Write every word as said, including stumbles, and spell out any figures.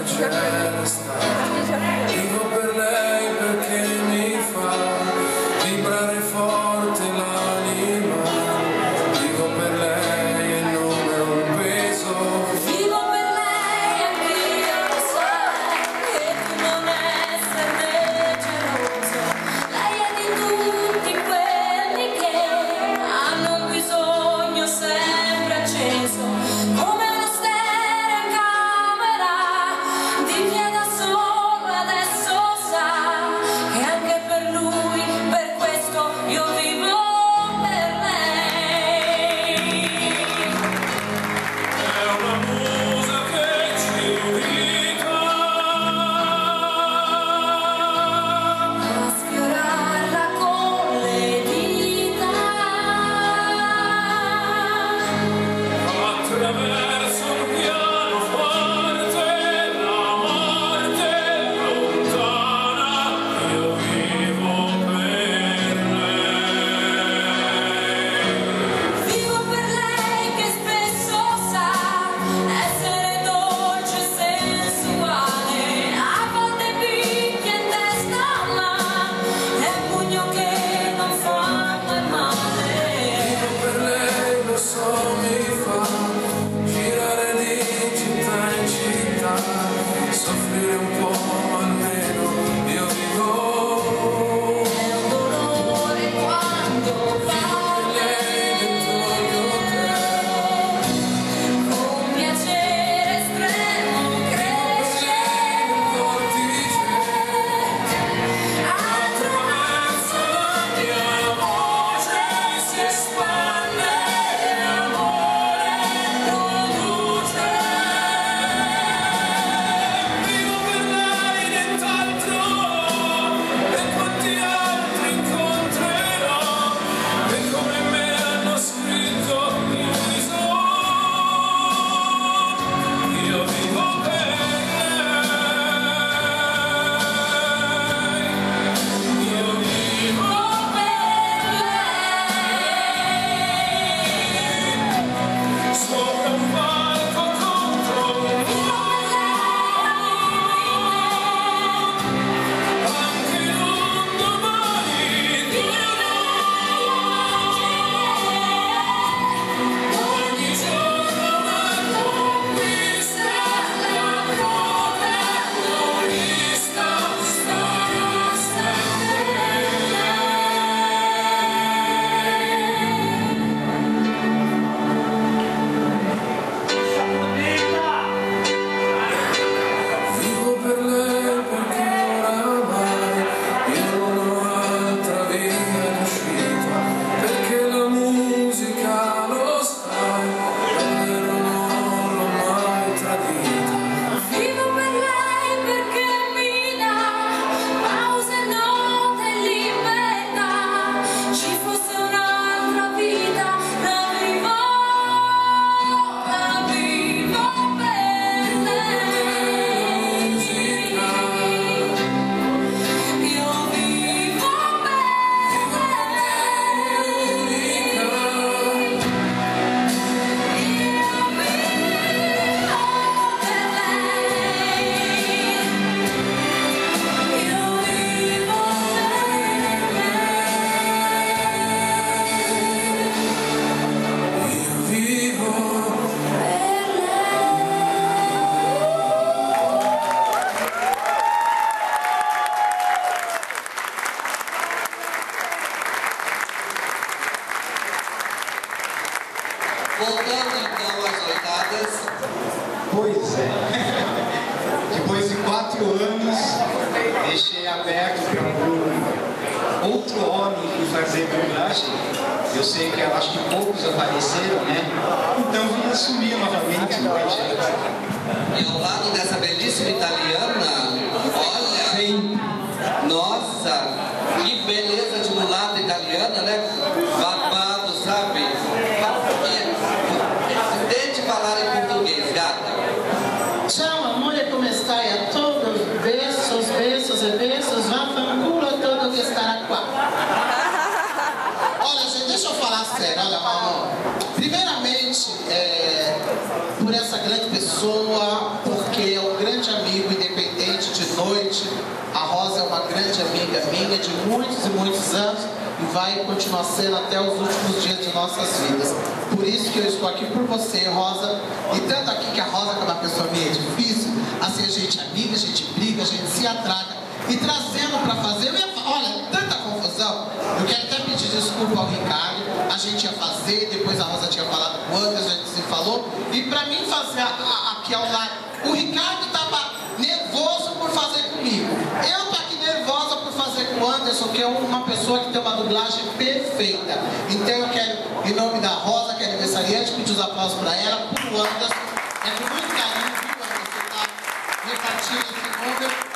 gesta. Vivo per lei perché mi fa vibrare forte l'anima. Vivo per lei e non è un peso. Vivo per lei anch'io lo sai che tu non esserne geloso. Lei è di tutti quelli che hanno un bisogno sempre acceso, come uno stereo in camera, di chi è da solo adesso sa che anche per lui, per questo io vivo per lei. È una musa che ci invita A sfiorarla con le dita, attraverso un pianoforte, la morte lontana. Io vivo per lei. vivo per lei che spesso sa essere dolce e sensuale, a volte picchia in testa ma è un pugno che non fa mai male. Per lei lo so mi fa girare di città in città, soffrire un po' ma almeno io vivo. È un dolore quando parla Lei dentro il mio hotel, con piacere estremo cresce, attraverso la mia voce si espande e amore produce. vivo per lei nient'altro, e quanti altri incontrerò, e come me hanno scritto il viso. Io vivo per lei, io vivo sopra un palco contro un muro, anche in un domani ogni giorno una conquista, la protagonista sta Vivo per lei perché oramai io non ho altra via d'uscita, perché la musica lo sai, davvero non l'ho mai tradita. Vivo per lei perché mi dà pause, note e libertà. Ci fosse un'altra vita, la vivo, la vivo per lei. Io vivo per lei. Io vivo per Voltando então às oitadas, Pois é. Depois de quatro anos, deixei aberto para um outro homem que fazer dublagem. Eu sei que eu acho que poucos apareceram, né? Então vim assumir novamente o projeto. e ao lado dessa belíssima italiana, olha, Sempre. nossa, que beleza de mulata italiana, né? Babado, sabe? E, tente falar em português, gata. Ciao amore, come stai? A todos, besos, besos e besos, vaffanculo a todo che starà qua. Olha, gente, deixa eu falar sério, olha, amor. Primeiramente, é, por essa grande pessoa, porque é um grande amigo grande amiga minha de muitos e muitos anos e vai continuar sendo até os últimos dias de nossas vidas. Por isso que eu estou aqui por você, Rosa, e tanto aqui que a Rosa, que é uma pessoa meio difícil, assim, a gente é amiga, a gente briga, a gente se atraca, e trazendo para fazer, eu ia, olha, tanta confusão, eu quero até pedir desculpa ao Ricardo, a gente ia fazer, depois a Rosa tinha falado com o Anderson, a gente se falou, e para mim fazer a, a, aqui ao lado, o Ricardo estava nervoso por fazer comigo, eu tô aqui nervosa por fazer com o Anderson, que é uma pessoa que tem uma dublagem perfeita. Então eu quero, em nome da Rosa, que é aniversariante, pedir os aplausos para ela, pro Anderson, é com muito carinho, viu, Anderson, tá repartindo esse número.